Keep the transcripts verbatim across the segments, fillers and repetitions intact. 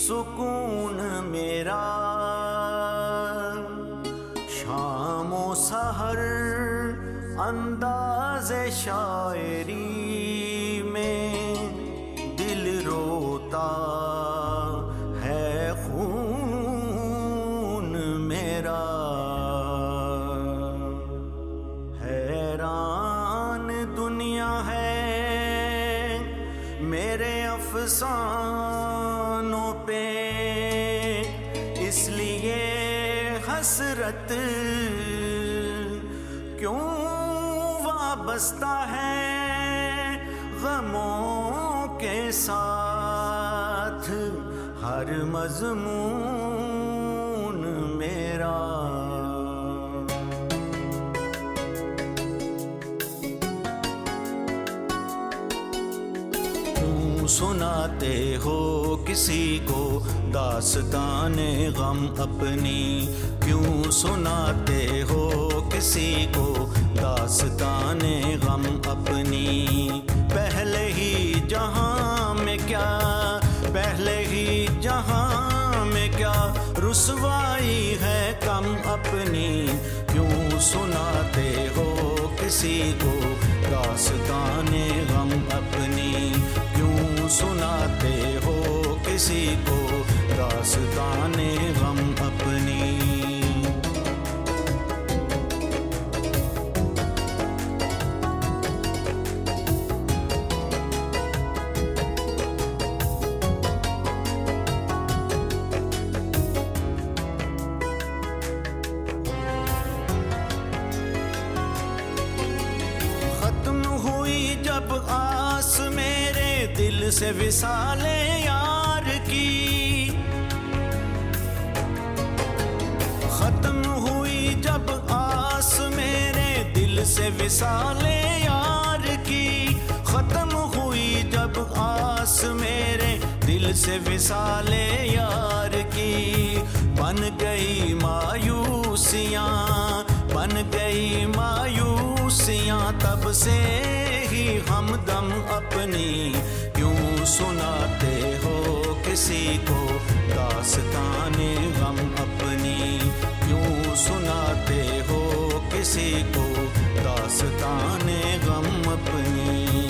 सुकून मेरा शामो सहर अंदाज़े शायरी में दिल रोता है खून मेरा। हैरान दुनिया है मेरे अफसानों पे, इसलिए हसरत क्यों वाबस्ता है गमों के साथ हर मज़मून मेरा। सुनाते हो किसी को दास्ताने गम अपनी, क्यों सुनाते हो किसी को दास्ताने गम अपनी। पहले ही जहां में क्या, पहले ही जहां में क्या रुसवाई है कम अपनी। क्यों सुनाते हो किसी को दास्ताने गम अपनी, क्यों सुनाते हो किसी को दास्ताने गम अपनी। जब आस मेरे दिल से विसाले यार की, खत्म हुई जब आस मेरे दिल से विसाले यार की, खत्म हुई जब आस मेरे दिल से विसाले यार की। बन गई मायूसियाँ, बन गई मायूसियाँ तब से ही हमदम अपनी। क्यों सुनाते हो किसी को दास्ताने गम अपनी, क्यों सुनाते हो किसी को दास्ताने गम अपनी।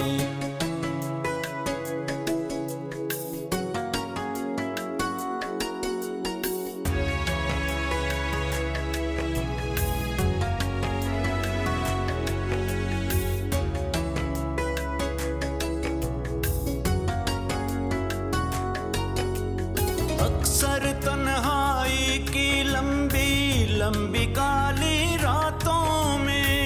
अक्सर तन्हाई की लंबी लंबी काली रातों में,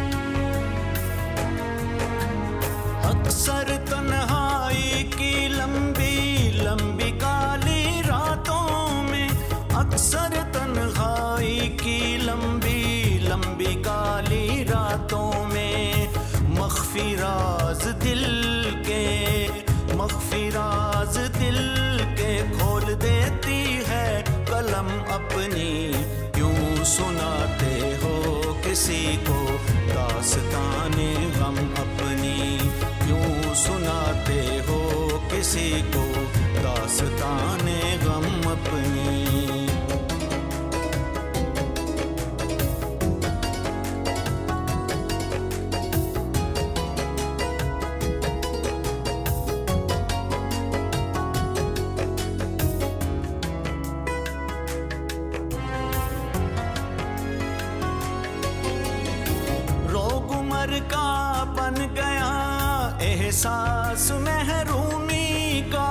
अक्सर तन्हाई की लंबी लंबी काली रातों में, अक्सर तन्हाई की लंबी लंबी काली रातों में। मख्फी राज दिल के, मख्फी राज दिल के खोल देती है कलम अपनी। क्यों सुनाते हो किसी को दास्ताने गम अपनी, क्यों सुनाते हो किसी को दास्ताने गम अपनी। का बन गया एहसास महरूमी का,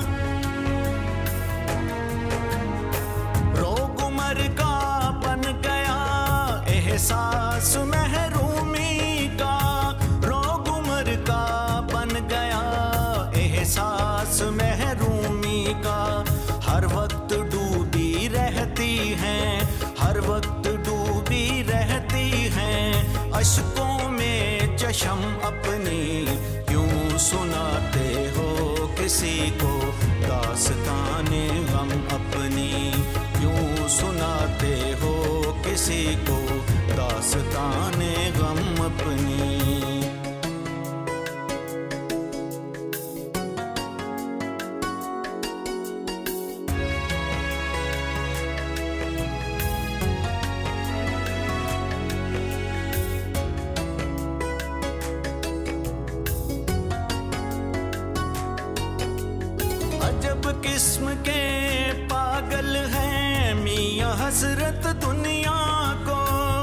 रोग उमर का बन गया एहसास महरूमी का, रोग उमर का बन गया एहसास महरूमी का। हर वक्त डूबी रहती हैं, हर वक्त डूबी रहती हैं अश्कों में चशम अपनी। क्यों सुनाते हो किसी को दास्ताने गम अपनी, क्यों सुनाते हो किसी को दास्ताने गम अपनी। के पागल हैं मियां हसरत दुनिया को।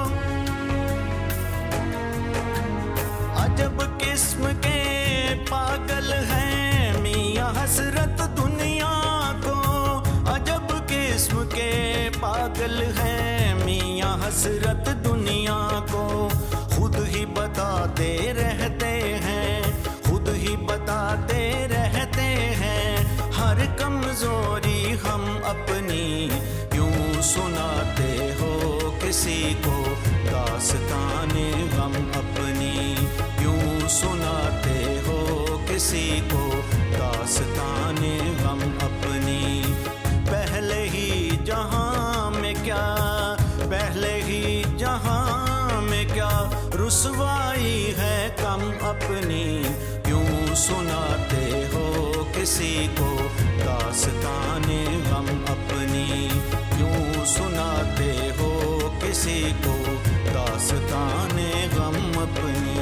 अजब किस्म के पागल हैं मियां हसरत दुनिया को। अजब किस्म के पागल हैं मियां हसरत दुनिया को। खुद ही बताते रहते हैं, खुद ही बताते रहते हैं, हर कमजोरी हम अपनी यूं सुनाते हो किसी को दास्ताने गम अपनी। यूं सुनाते हो किसी को दास्ताने गम अपनी। पहले ही जहां में क्या, पहले ही जहां में क्या रुसवाई है कम अपनी। यूं सुनाते हो किसी को दास्ताने गम अपनी। यूं सुनाते हो किसी को दास्ताने गम अपनी।